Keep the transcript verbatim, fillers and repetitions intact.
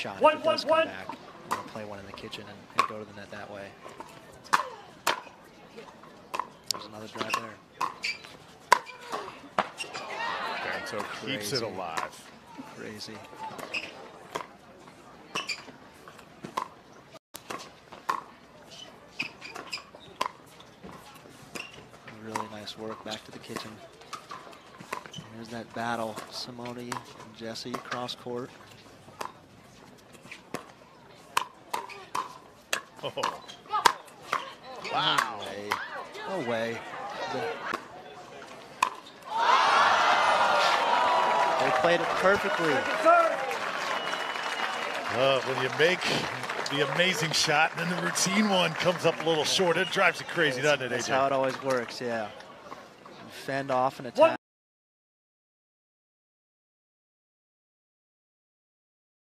shot One, if it does one, come one. back. I'm going to play one in the kitchen and, and go to the net that way. There's another drive there. Parenteau keeps Crazy. it alive. Crazy. Really nice work back to the kitchen. Here's that battle, Simone and Jessie cross court. Oh. Wow. No way. No way. They played it perfectly. Uh, when you make the amazing shot and then the routine one comes up a little short, it drives you crazy, doesn't it, A J? That's how it always works, yeah. You fend off and attack.